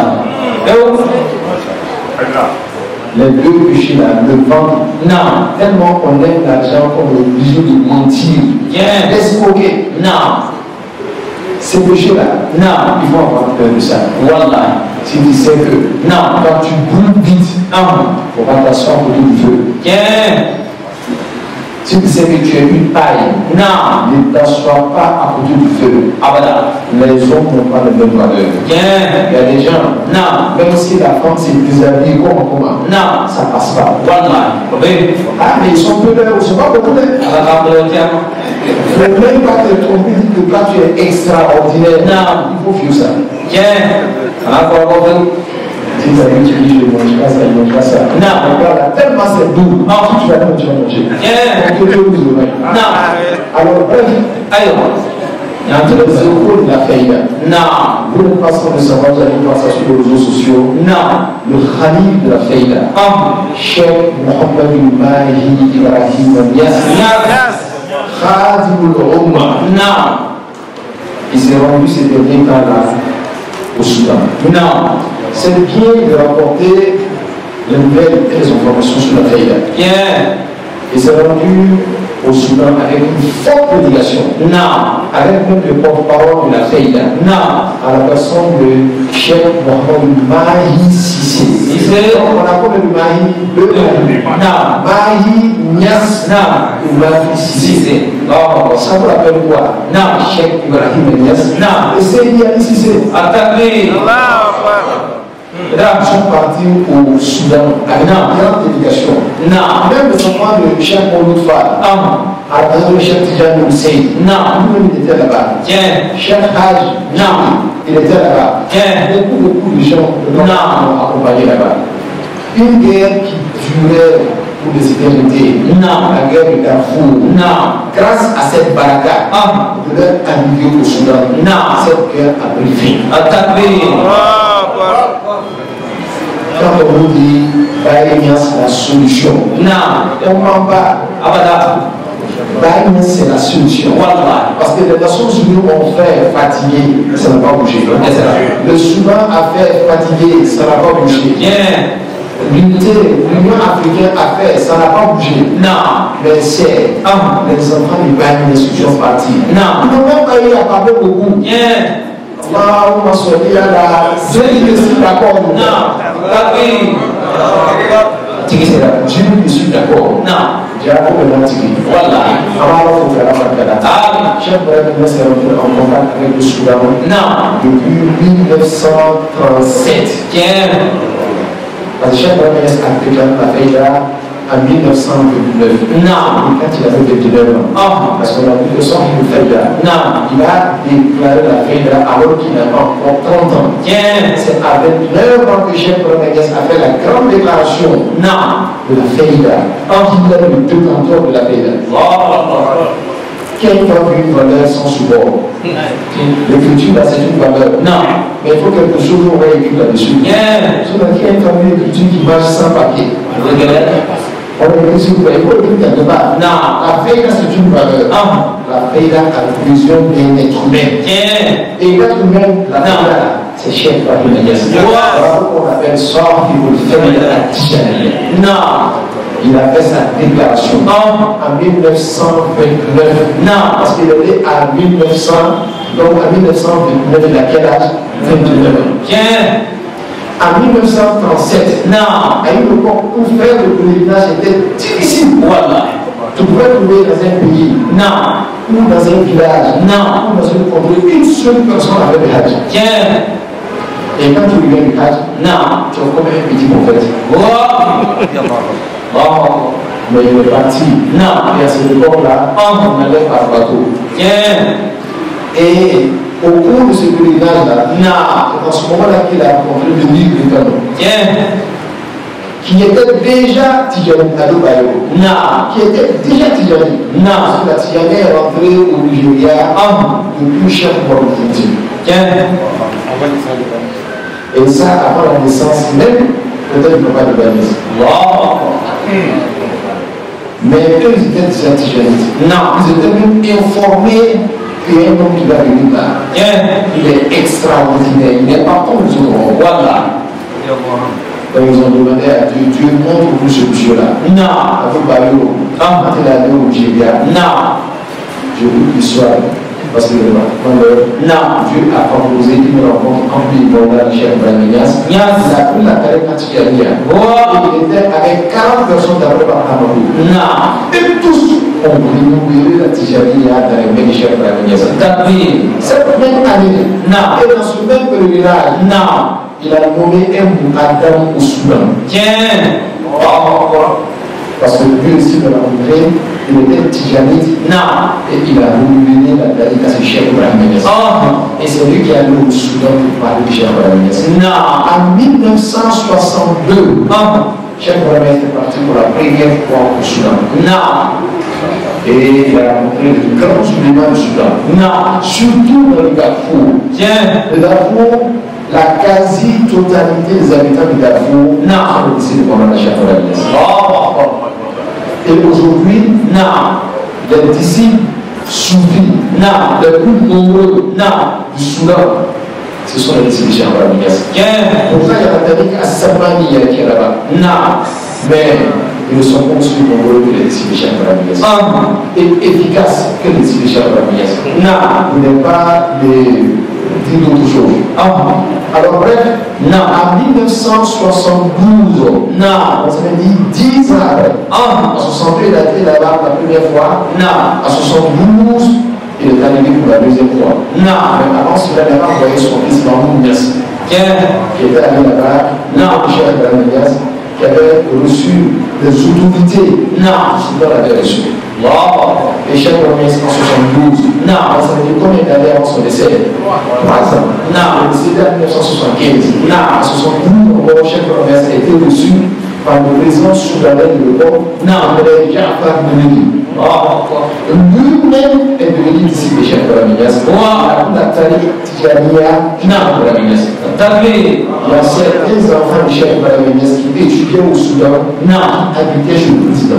Voilà. Les deux péchés là, le ventre. Non. Tellement on aime l'argent qu'on est obligé de mentir. Yeah. D'escroquer. Non. Ces péchés là, non. Il faut avoir peur de ça. Voilà. Si tu sais que, non. Quand tu brûles vite, il faut pas t'asseoir au bout du feu. Yeah. Si tu sais que tu es une paille, non. Ne t'assois pas à côté du feu. Ah voilà. Les hommes n'ont pas le même valeur. Yeah. Il y a des gens, non. Même si la femme s'est déshabillée, comment, comment, non, ça passe pas. Voilà. Ah, mais ils sont peu d'heures, ils ne sont pas beaucoup d'heures. Il ne faut même pas te tromper, dire que quand tu es extraordinaire, non, il faut fuir ça. Yeah. Si tu as vu, tu dis, je ne mange pas ça, je ne mange pas ça. Non. Voilà, tellement c'est doux. Ah, tu vas manger, tu vas manger. Yeah. Donc, je vous non. Alors, bref, alors, il y a un truc de zéro de la faïda. Non. Vous n'êtes pas sans le savoir, vous allez voir ça sur les réseaux sociaux. Non. Le khalif de la faïda. Ah. Cheikh Mohamed Mahi Ibrahim Niass. Khadimul Ummah. Non. Il s'est rendu ces derniers temps-là au Soudan. Non. C'est bien de rapporter les nouvelles et les informations sur la faïda. Yeah. Il s'est rendu au Soudan avec une forte prédication. Non. Avec même le porte-parole de la Faïda. Non. À la personne de Cheikh Mohamed Mahi Sissé. Donc on appelle le Mahi de Non. Mahi Nias. Non. Ou Mahi Sissé. Non. Ça vous l'appelle quoi? Non. Cheikh Ibrahim Nias. Non. Et c'est Mahi Sissé. Attaquez. Là, nous sommes partis au Soudan avec une grande dédication. Non. Même les enfants de Cheikh Mouloud Fall, à la maison de Cheikh Tidjane Hussein, non. Lui-même il était là-bas. Cheikh Haj, non. Il était là-bas. Beaucoup, beaucoup de gens de l'ont accompagné là-bas. Une guerre qui durait pour des éternités. Non. La guerre de Darfour. Non. Grâce à cette baraka de leur arrivée au Soudan, non. Cette guerre a pris fin. Attaquez. Quand on vous dit Baïnias c'est la solution, non, on ne ment pas. Baïnias c'est la solution. Parce que les Nations Unies ont fait fatiguer, ça n'a pas bougé. Le Soudan a fait fatiguer, ça n'a pas bougé. L'unité, l'Union africaine a fait, ça n'a pas bougé. Non. Mais c'est les enfants du Baïnias qui sont partis. Non. Ils n'ont même pas eu à parler beaucoup. Allahumma salli ala Dieu suis d'accord. Non. Oui. Tigi c'est là. Dieu je suis d'accord. Non. Jacob est là Tigi. Voilà. Alors il faut faire la barcade. Ah. Cheikh Ibrahim s'est rentré en contact avec le Soudan. Non. Depuis mille neuf cent trente-sept. Tiens. Parce que Cheikh Ibrahim a déclaré la Faïda en mille neuf cent vingt-neuf. Non. Quand il avait vingt-neuf ans. Oh. Parce qu'on a vu que son il Faïda. Non. Il a déclaré la Faïda alors qu'il n'a pas encore trente ans. Tiens. C'est à vingt-neuf ans que Cheikh Ibrahim a fait la grande déclaration. Non. De la Faïda. Oh. Il est le détenteur de la Faïda. Oh. Quelle une valeur sans support? L'écriture là c'est une valeur. Non. Mais il faut quelque chose qu'on va écrire là-dessus. Yeah. Sur la qui a une famille d'écriture qui marche sans papier. On écrit sur le il faut écrire quelque part. Non. La Faïda c'est une valeur. Oh. La Faïda a besoin d'un être humain. Yeah. Et l'être humain, la Faïda, c'est Cheikh Ibrahim Niass. Voilà qu'on appelle ça, il faut le faire à Tijani. Non. Il a fait sa déclaration oh. en mille neuf cent vingt-neuf. Non, parce qu'il était à mille neuf cents, donc à mille neuf cent vingt-neuf, il a quel âge? vingt-neuf ans. Bien. En mille neuf cent trente-sept, non, à une époque où faire le pèlerinage était difficile. Voilà. Tu pouvais trouver dans un pays, non, ou dans un village, non, ou dans une contrée, une seule personne avait le hajj. Bien. Et quand tu reviens du hajj, non, tu as comme un petit prophète. Oh. Oh, mais il est parti. Non. Et à cette époque-là, on allait par bateau. Yeah. Et au cours de ce pèlerinage-là, non. C'est en ce moment-là qu'il a rencontré le livre de Kano. Yeah. Qui était déjà Tidjani Ado Bayo. Non. Qui était déjà Tidjani. Non. Parce que la Tidjani est rentrée au Nigeria oh. depuis Cheikh Mohamed Fouti. Yeah. Et ça, avant la naissance même, peut-être le papa de Banis. Wow. Mais eux, ils étaient déjà Tidjanites. Non. Ils étaient même informés qu'il y a un homme qui va venir là. Yeah. Il est extraordinaire. Il n'est pas comme les autres. Voilà. Donc ils ont demandé à Dieu, Dieu montre-nous ce monsieur-là. Non. Avec Bayo. Quand il est allé au Nigeria. Non. Je veux qu'il soit. Parce que non, Dieu a proposé une rencontre entre l'Ivoire et Cheikh Ibrahim Niass. Il a pris la taille à Tidjania. Il était avec quarante personnes d'après par Amadou. Non. Et tous ont renouvelé la Tidjania dans les mains de Cheikh Ibrahim Niass. Cette même année, non. Et dans ce même pèlerinage, non. Il a nommé un Moukadam au Soudan. Tiens. Parce que Dieu ici de la rencontré, il était Tidjanite. Non. Et il a renouvelé la taille à Cheikh Ibrahim Niass. Oh. Et c'est lui qui est allé au Soudan pour parler de Cheikh Ibrahim Niass. Non. En mille neuf cent soixante-deux, oh. Cheikh Ibrahim Niass est parti pour la première fois au Soudan. Non. Et il a rencontré le grand musulman du Soudan. Non. Surtout dans le Darfour. Tiens. Le Darfour, la quasi-totalité des habitants du Darfour sont ici pendant la Cheikh Ibrahim Niass. Oh. Et aujourd'hui, non. Les disciples soufis, non. Les plus nombreux, non. Du Soudan, ce sont les disciples de Cheikh Ibrahim Niass. Pourtant, il y a la Tariq Assamani qui est là-bas. Non. Mais ils ne sont pas aussi nombreux que les disciples de Cheikh Ibrahim Ibrahim et efficace que les disciples Cheikh Ibrahim. Non, vous n'êtes pas des dire d'autres choses. Alors bref, non, en mille neuf cent soixante-douze, non, ça veut dire dix ans après. En soixante-deux, il a été là-bas la première fois. Non. En soixante-douze, il est arrivé pour la deuxième fois. Non. Mais avant cela, il a envoyé son fils Mahmoud Niass, qui était allé là-bas, non, Cheikh Ibrahim Niass, qui avait reçu des autorités. Non. Sinon, il avait reçu. Wow. Et Cheikh Ibrahim Niass en soixante-douze. Non. Ça veut dire combien d'années avant son décès? Trois ans. Non. Il est décédé en mille neuf cent soixante-quinze. Non. En soixante-douze, Cheikh Ibrahim Niass a été reçu par le président soudanais de l'Europe. Non. Il est Jafar Boumedi. Lui-même est devenu disciple de Cheikh Ibrahim Niass. Wow. La Tariq Tijaniya. Non. Ibrahim Niass. Il y a certains enfants de Cheikh Ibrahim Niass qui étudiaient au Soudan. Non. Habitaient chez le président.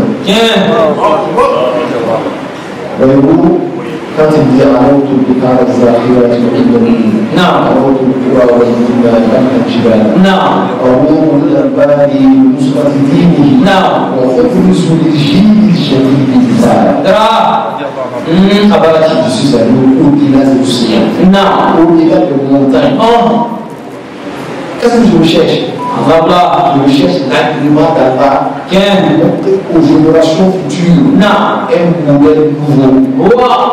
Voyez-vous, quand il disait alors tout le cas des affaires qui ont été non, alors tout le pouvoir de la Jibal, non, alors le bari, nous sommes dînés, non, on fait que nous sommes les gilles, j'ai dit ça. Hum, ah bah je suis allé au-delà de l'océan, non, au-delà de la montagne. Oh, qu'est-ce que je recherche? Allah, je recherche l'agrément d'Allah aux générations futures. Non, un modèle nouveau.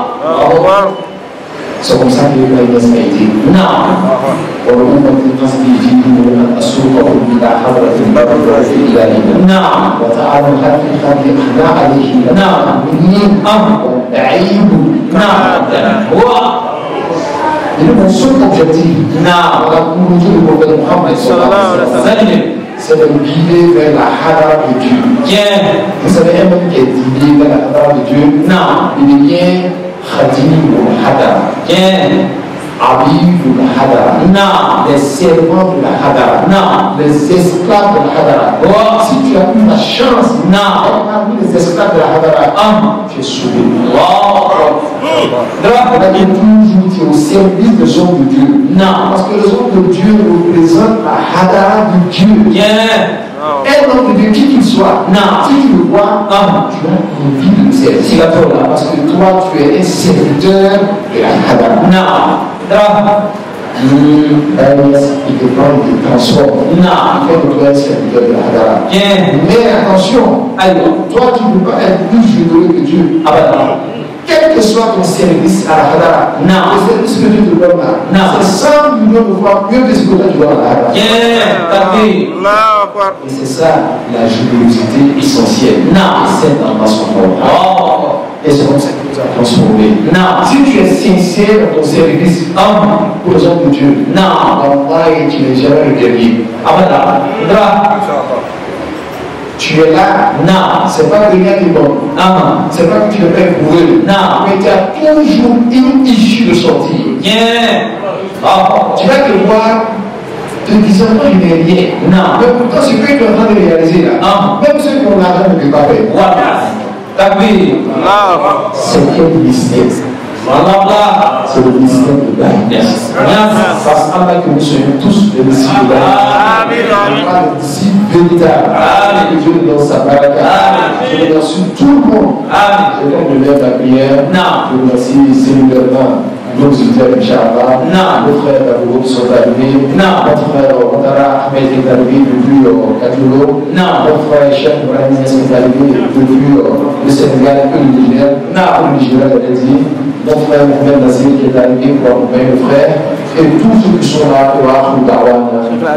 C'est comme ça que l'Ibrahim a été. Non. On va passer des vidéos à Souka ou à Hadra de Babra et Ilalina. Non. On va avoir un hadith qui a alayhi. Non. Ni un aïb. Non. Et le seul objectif, non, pour nous dire le prophète Mohammed, c'est de guider vers la Hadra de Dieu. Vous savez, un homme qui est guidé vers la Hadra de Dieu, non, il devient Khadim ou Hadra. Habib ou Hadra. Non, les servants de la Hadra. Non, les esclaves de la Hadra. Oh, si tu as eu la chance, non, parmi les esclaves de la Hadra, tu es sauvé. Wow. Donc, toujours tu es au service des hommes de Dieu. Non, parce que les hommes de Dieu représentent la Hadra de Dieu. Yeah. Un homme de Dieu, qui qu'il soit, non, si tu le vois, tu as une vie de service. Parce que toi, tu es un serviteur de la Hadra. Non. Il te prend, il te transforme. Non. Il fait que toi, un serviteur de la Hadra. Mais attention, toi, tu ne peux pas être plus généreux que Dieu. Ah ben non. Quel que soit ton service à la Hadra, non, le service que Dieu te donne là, non, c'est cent millions de fois mieux que ce que tu dois à la Hadra. Yeah, et c'est ça la générosité essentielle. Non, c'est dans son corps. Et c'est comme ça que tu as transformé. Non, si tu es sincère dans ton service pour les hommes de Dieu, non, Allah, tu n'es jamais le dernier. Ah ben là, tu es là, non, c'est pas que rien n'est bon, non, c'est pas que tu ne peux pas éprouver, non, mais tu as toujours une issue de sortie. Yeah. Oh. Tu vas te voir te disant que je n'ai rien, non, mais pourtant ce que tu es en train de réaliser là, non, même ceux qui ont l'argent ne peuvent pas faire. Voilà. C'est quel mystère? C'est le mystère de Baïs. Parce que nous soyons tous des disciples de Baïs. Des disciples véritables. Que Dieu nous donne sa baraka. Je remercie tout le monde. Je donne le lève la prière. Je remercie singulièrement nos auditeurs, Inch'Allah. Nos frères d'Abouro qui sont arrivés. Notre frère Ouattara Ahmed est arrivé depuis Kadjouro. Notre frère Cheikh Ibrahim Niass est arrivé depuis le Sénégal et le Niger. Le Niger a dit. Mon frère Mohamed Nazir qui est arrivé pour accompagner le frère, et tous ceux qui sont là pour Akhou Dawan, on va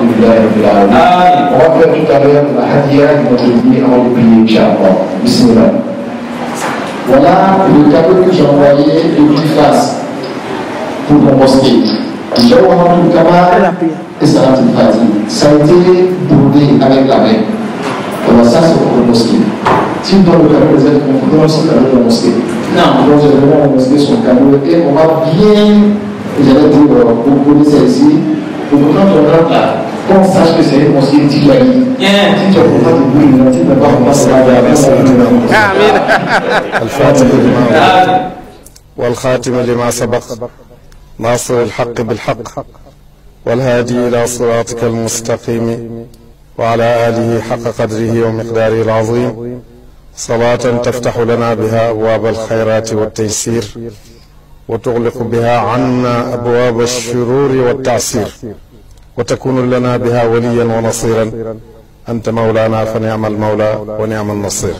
faire tout à l'heure la Hadiya de notre vie avant de prier, Inch'Allah. Bismillah. Voilà le cadeau que j'ai envoyé de petite face pour mon mosquée. J'ai envoyé le Kamal et Salat al-Fati. Ça a été brodé avec la main. Voilà, ça c'est pour le mosquée. Si nous donnons le cadeau, les êtres confondants, c'est le cadeau de la mosquée. Non, donc j'ai donné à la mosquée son cadeau et on va bien, j'allais dire, vous connaissez ici, pour que quand on rentre là, qu'on sache que c'est une mosquée Tijani. Si tu es content de vous, il ne va pas commencer à la Amin. الفاتح والخاتم لما سبق ناصر الحق بالحق والهادي إلى صراطك المستقيم وعلى آله حق قدره ومقداره العظيم صلاة تفتح لنا بها أبواب الخيرات والتيسير وتغلق بها عنا أبواب الشرور والتعسير وتكون لنا بها وليا ونصيرا أنت مولانا فنعم المولى ونعم النصير.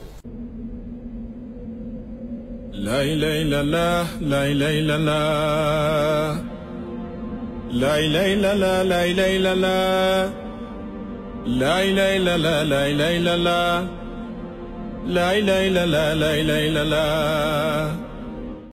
لا إله إلا الله لا إله إلا الله لا إله إلا الله لا إله إلا الله لا إله إلا الله لا إله إلا الله لا إله إلا الله لا إله إلا الله